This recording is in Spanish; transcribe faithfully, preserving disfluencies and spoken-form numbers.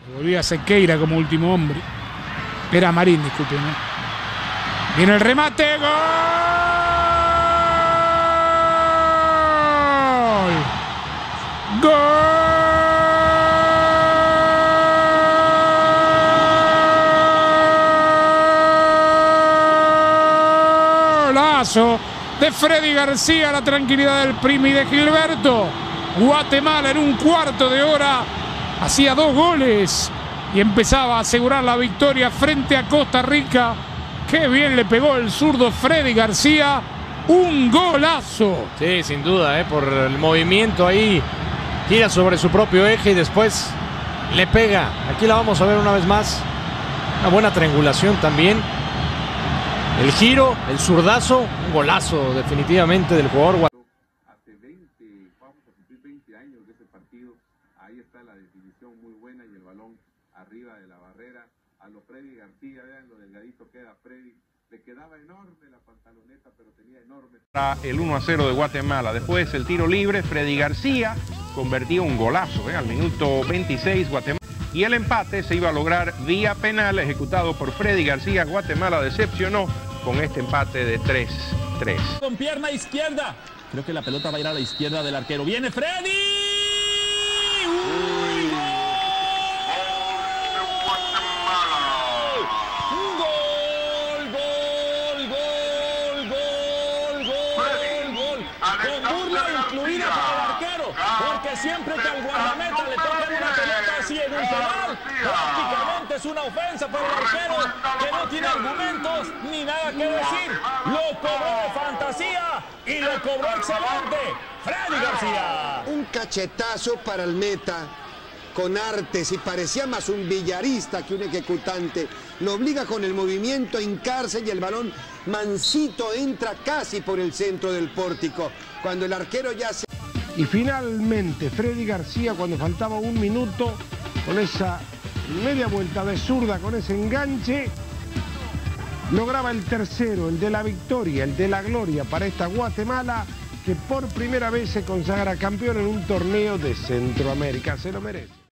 Volvía a Sequeira como último hombre. Era Marín, disculpen. ¿eh? Viene el remate. ¡Gol! ¡Gol! De Freddy García, la tranquilidad del Primi de Gilberto. Guatemala en un cuarto de hora hacía dos goles y empezaba a asegurar la victoria frente a Costa Rica. Qué bien le pegó el zurdo Freddy García. Un golazo. Sí, sin duda, ¿eh? Por el movimiento ahí. Gira sobre su propio eje y después le pega. Aquí la vamos a ver una vez más. Una buena triangulación también. El giro, el zurdazo, un golazo definitivamente del jugador. Hace veinte, vamos a cumplir veinte años de ese partido. Ahí está la definición muy buena y el balón arriba de la barrera. A lo Freddy García, vean lo delgadito queda Freddy. Le quedaba enorme la pantaloneta, pero tenía enorme. El uno a cero de Guatemala. Después el tiro libre, Freddy García convertía un golazo ¿eh? al minuto veintiséis Guatemala. Y el empate se iba a lograr vía penal ejecutado por Freddy García. Guatemala decepcionó con este empate de tres tres. Con pierna izquierda. Creo que la pelota va a ir a la izquierda del arquero. ¡Viene Freddy! ¡Uy, gol! ¡Gol, gol, gol, gol, gol, gol! Con burla incluida para el arquero. Porque siempre que al guardameta le tocan una pelota así en un penal, prácticamente es una ofensa para el arquero que no tiene argumentos ni nada que decir. Lo cobró de fantasía y lo cobró excelente Freddy García. Un cachetazo para el meta con arte, si parecía más un billarista que un ejecutante. Lo obliga con el movimiento a hincarse y el balón mansito entra casi por el centro del pórtico. Cuando el arquero ya se... Y finalmente Freddy García, cuando faltaba un minuto, con esa media vuelta de zurda, con ese enganche, lograba el tercero, el de la victoria, el de la gloria para esta Guatemala, que por primera vez se consagra campeón en un torneo de Centroamérica. Se lo merece.